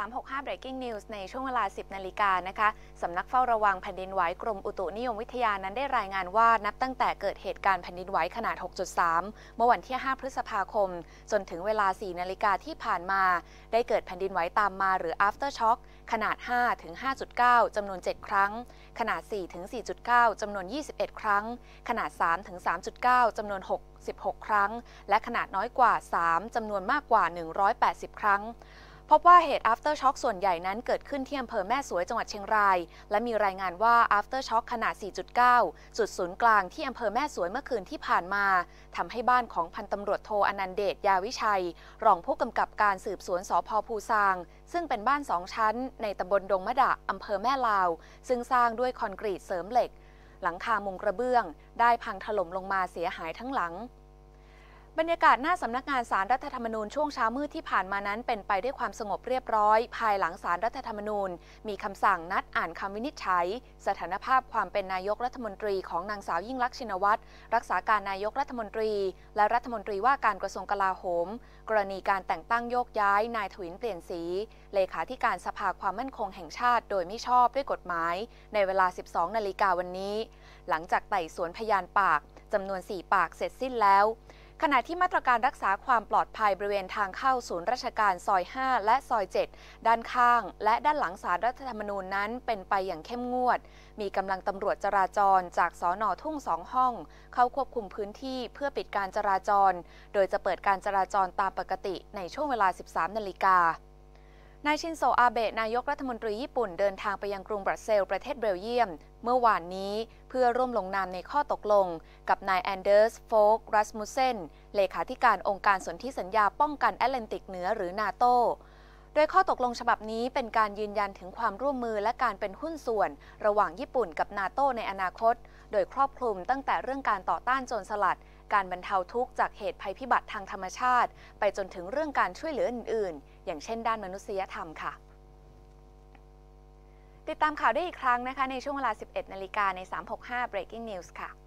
365 Breaking News ในช่วงเวลา 10 นาฬิกานะคะสำนักเฝ้าระวังแผ่นดินไหวกรมอุตุนิยมวิทยานั้นได้รายงานว่านับตั้งแต่เกิดเหตุการณ์แผ่นดินไหวขนาด 6.3 เมื่อวันที่ 5 พฤษภาคมจนถึงเวลา 4 นาฬิกาที่ผ่านมาได้เกิดแผ่นดินไหวตามมาหรือ after shock ขนาด 5 ถึง 5.9 จำนวน 7 ครั้งขนาด 4 ถึง 4.9 จำนวน 21 ครั้งขนาด 3 ถึง 3.9 จำนวน 16 ครั้งและขนาดน้อยกว่า 3 จำนวนมากกว่า 180 ครั้งพบว่าเหตุ after shock ส่วนใหญ่นั้นเกิดขึ้นที่อำเภอแม่สวยจังหวัดเชียงรายและมีรายงานว่า after shock ขนาด 4.9 จุดศูนย์กลางที่อำเภอแม่สวยเมื่อคืนที่ผ่านมาทำให้บ้านของพันตำรวจโทอนันต์เดชยาวิชัยรองผู้กำกับการสืบสวนสภ.ภูซางซึ่งเป็นบ้าน2ชั้นในตำบลดงมะดะอำเภอแม่ลาวซึ่งสร้างด้วยคอนกรีตเสริมเหล็กหลังคามุงกระเบื้องได้พังถล่มลงมาเสียหายทั้งหลังบรรยากาศหน้าสำนักงานศาลรัฐธรรมนูญช่วงเช้ามืดที่ผ่านมานั้นเป็นไปด้วยความสงบเรียบร้อยภายหลังศาลรัฐธรรมนูญมีคำสั่งนัดอ่านคำวินิจฉัยสถานภาพความเป็นนายกรัฐมนตรีของนางสาวยิ่งลักษณ์ชินวัตรรักษาการนายกรัฐมนตรีและรัฐมนตรีว่าการกระทรวงกลาโหมกรณีการแต่งตั้งโยกย้ายนายถวินเปลี่ยนศรีเลขาธิการสภาความมั่นคงแห่งชาติโดยมิชอบด้วยกฎหมายในเวลา 12 นาฬิกาวันนี้หลังจากไต่สวนพยานปากจำนวน 4 ปากเสร็จสิ้นแล้วขณะที่มาตรการรักษาความปลอดภัยบริเวณทางเข้าศูนย์ราชการซอย 5 และซอย 7 ด้านข้างและด้านหลังศาลรัฐธรรมนูญนั้นเป็นไปอย่างเข้มงวดมีกำลังตำรวจจราจรจากสน.ทุ่ง2 ห้องเข้าควบคุมพื้นที่เพื่อปิดการจราจรโดยจะเปิดการจราจรตามปกติในช่วงเวลา 13 นาฬิกานายชินโซอาเบะนายกรัฐมนตรีญี่ปุ่นเดินทางไปยังกรุงบรัสเซลส์ประเทศเบลเยียมเมื่อวานนี้เพื่อร่วมลงนามในข้อตกลงกับนายแอนเดอร์สโฟกรัสมุสเซนเลขาธิการองค์การสนธิสัญญาป้องกันแอตแลนติกเหนือหรือนาโตโดยข้อตกลงฉบับนี้เป็นการยืนยันถึงความร่วมมือและการเป็นหุ้นส่วนระหว่างญี่ปุ่นกับนาโตในอนาคตโดยครอบคลุมตั้งแต่เรื่องการต่อต้านโจรสลัดการบรรเทาทุกข์จากเหตุภัยพิบัติทางธรรมชาติไปจนถึงเรื่องการช่วยเหลืออื่นๆอย่างเช่นด้านมนุษยธรรมค่ะติดตามข่าวได้อีกครั้งนะคะในช่วงเวลา 11 นาฬิกาใน 365 Breaking News ค่ะ